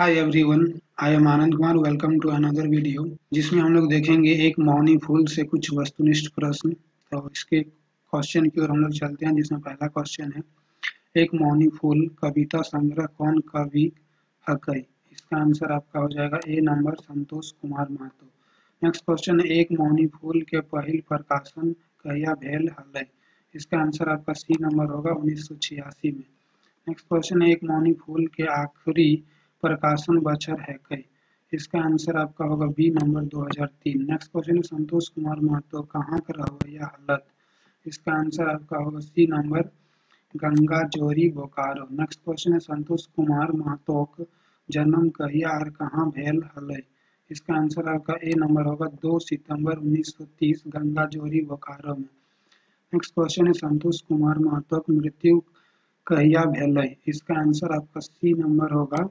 Hi everyone, I am Anand Kumar. Welcome to another video जिसमें हम लोग देखेंगे एक मौनी फूल से कुछ वस्तुनिष्ठ प्रश्न। तो इसके क्वेश्चन की ओर हम लोग चलते हैं, जिसमें पहला क्वेश्चन है, एक मौनी फूल कविता संग्रह कौन कवि हकई। इसका आंसर आपका हो जाएगा A number Santosh Kumar Mahato. Next question है, एक मौनी फूल के पहिल प्रकाशन कहिया भेल हलै। इसका आंसर आपका सी नंबर होगा 1986 में। नेक्स्ट क्वेश्चन है, एक मौनी फूल के आखिरी प्रकाशन बछर है कई। इसका आंसर आपका होगा बी नंबर 2003। नेक्स्ट क्वेश्चन है, संतोष कुमार महतो कहाँ का रहोया हलत। इसका आंसर आपका होगा सी नंबर गंगा जोरी बोकारो। नेक्स्ट क्वेश्चन है, संतोष कुमार महतो का जन्म कहिया और कहाँ भेल हलै। इसका आंसर आपका ए नंबर होगा 2 सितंबर 1930 गंगा जोरी बोकारो में। नेक्स्ट क्वेश्चन है, संतोष कुमार महतो की मृत्यु कहिया भेलै। इसका आंसर आपका सी नंबर होगा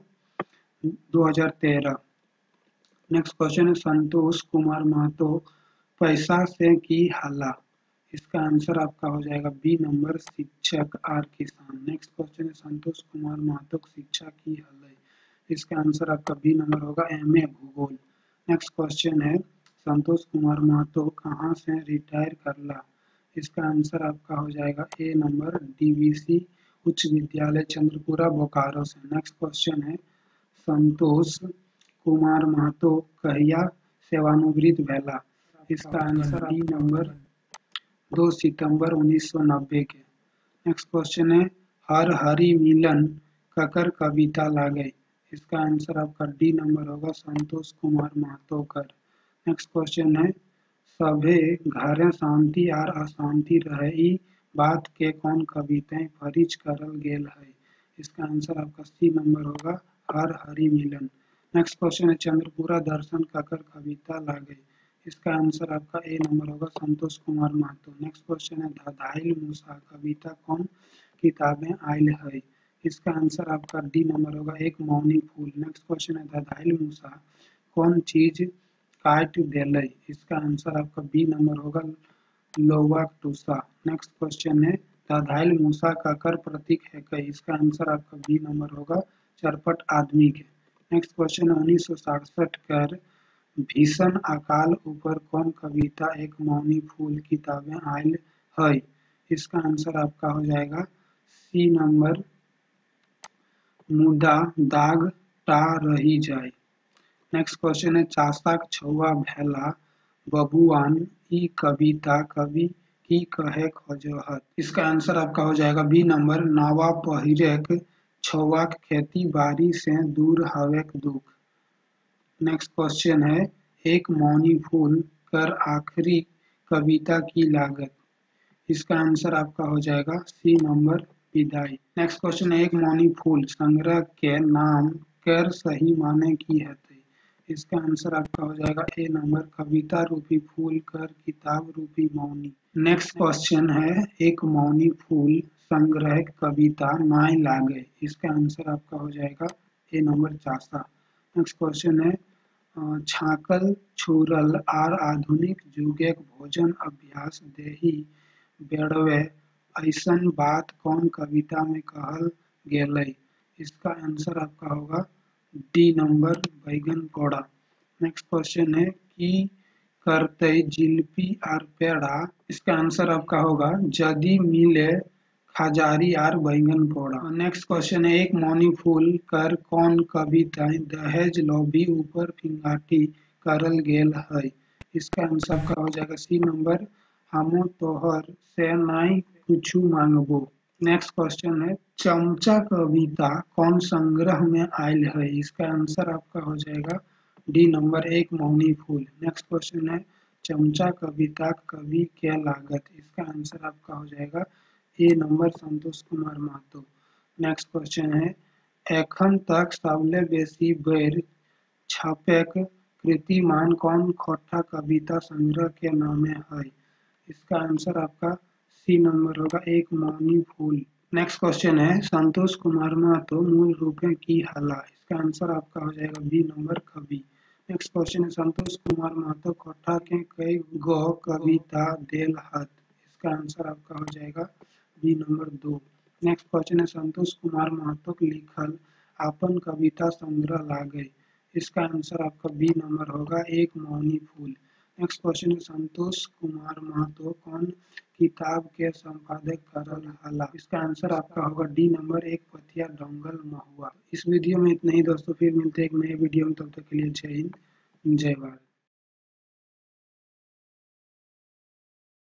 2013। नेक्स्ट क्वेश्चन है, संतोष कुमार महतो पैसा से की हल्ला। इसका आंसर आपका हो जाएगा बी नंबर शिक्षक आर किसान। नेक्स्ट क्वेश्चन है, संतोष कुमार महतो शिक्षा की हल्ला। इसका आंसर आपका बी नंबर होगा एमए भूगोल। नेक्स्ट क्वेश्चन है, संतोष कुमार महतो कहाँ से रिटायर करला। इसका आंसर आपका हो जाएगा ए नंबर डीवीसी उच्च विद्यालय चंद्रपुरा बोकारो से। नेक्स्ट क्वेश्चन है, संतोष कुमार महतो कहिया सेवानिवृत्त भेला। इसका आंसर डी नंबर 2 सितंबर 1990 के। नेक्स्ट क्वेश्चन है, हर हरि मिलन ककर कविता लागे। इसका आंसर आपका डी नंबर होगा संतोष कुमार महतो कर। नेक्स्ट क्वेश्चन है, सभे घरे शांति आर अशांति रहे ई बात के कौन कविताएं फरिज करल गेल है। इसका आंसर आपका सी नंबर होगा हर हरि मिलन। नेक्स्ट क्वेश्चन है, चंद्रपुरा दर्शन ककर कविता लागे। इसका आंसर आपका ए नंबर होगा संतोष कुमार महतो। नेक्स्ट क्वेश्चन है, धधाइल मूसा कविता कौन किताबें आयल है। इसका आंसर आपका डी नंबर होगा एक मौनी फूल। नेक्स्ट क्वेश्चन है, धधाइल मूसा कौन चीज काट देलै। इसका आंसर आपका बी नंबर होगा लोवा टूसा। नेक्स्ट क्वेश्चन है, धधाइल मूसा ककर प्रतीक है कई। इसका आंसर आपका बी नंबर होगा चरपट आदमी के। नेक्स्ट क्वेश्चन है, 1967 कर भीषण अकाल ऊपर कौन कविता एक मौनी फूल किताबें आयल है। इसका आंसर आपका हो जाएगा सी नंबर मुदा दाग टा रही जाए। नेक्स्ट क्वेश्चन है, चासाक छौआ भेला बबुआन ई कविता कवि की कहे खोजहत। इसका आंसर आपका हो जाएगा बी नंबर नावा पहिरेक छौआक खेती बाड़ी से दूर हवेक दुख। नेक्स्ट क्वेश्चन है, एक मौनी फूल कर आखिरी कविता की लागत। इसका आंसर आपका हो जाएगा सी नंबर विदाई। नेक्स्ट क्वेश्चन है, एक मौनी फूल संग्रह के नाम कर सही माने की है। इसका आंसर आपका हो जाएगा ए नंबर कविता रूपी फूल कर किताब रूपी मौनी। नेक्स्ट क्वेश्चन है, एक मौनी फूल संग्रह कविता नाय लागे। इसका आंसर आपका हो जाएगा ए नंबर चासा। नेक्स्ट क्वेश्चन है, छाकल छुरल आर आधुनिक जुगेक भोजन अभ्यास देही बेड़वे ऐसन बात कौन कविता में कहल गेलै। इसका आंसर आपका होगा डी नंबर बैगन कोड़ा। नेक्स्ट क्वेश्चन है, की करते जिलपी आर पेड़ा। इसका आंसर आपका होगा जदी मिले खजारी आर बैगन पोड़ा। नेक्स्ट क्वेश्चन है, एक मौनी फूल कर कौन कविताएं दहेज लोभी ऊपर फिंगाटी करल गेल है। इसका आंसर आपका हो जाएगा सी नंबर हमो तोहर से नाई कुछू मांगबो। नेक्स्ट क्वेश्चन है, चमचा कविता कौन संग्रह में आयल है। इसका आंसर आपका हो जाएगा डी नंबर एक मौनी फूल। नेक्स्ट क्वेश्चन है, चमचा कविता कवि के लागत। इसका आंसर आपका हो जाएगा A number Santosh Kumar Mahato. Next question है, एखन तक सबले बेसी बेर छापेक कीर्तिमान कौन खोटा कविता संग्रह के नामे है। इसका आंसर आपका सी नंबर होगा एक मौनी फूल। नेक्स्ट क्वेश्चन है, संतोष कुमार महतो मूल रूप में की हला। इसका आंसर आपका हो जाएगा बी नंबर कवि। नेक्स्ट क्वेश्चन है, संतोष कुमार महतो कोठा के कई गो कविता देल हत। इसका आंसर आपका हो जाएगा बी नंबर 2। नेक्स्ट क्वेश्चन है, संतोष कुमार महतो लिखल आपन कविता संग्रह ला गए। इसका आंसर आपका बी नंबर होगा, एक मौनी फूल। नेक्स्ट क्वेश्चन है, संतोष कुमार महतो कौन किताब के संपादक करल हला। इसका आंसर आपका होगा डी नंबर, एक पथिया डोंगल महुआ। इस वीडियो में इतना ही दोस्तों, फिर मिलते हैं एक नए वीडियो में, तब तक के लिए जय हिंद, जय भारत।